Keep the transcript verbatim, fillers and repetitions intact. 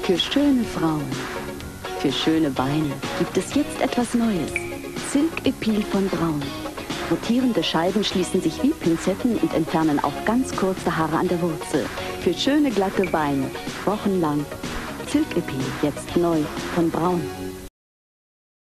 Für schöne Frauen, für schöne Beine gibt es jetzt etwas Neues. Silk Epil von Braun. Rotierende Scheiben schließen sich wie Pinzetten und entfernen auch ganz kurze Haare an der Wurzel. Für schöne glatte Beine, wochenlang. Silk Epil, jetzt neu von Braun.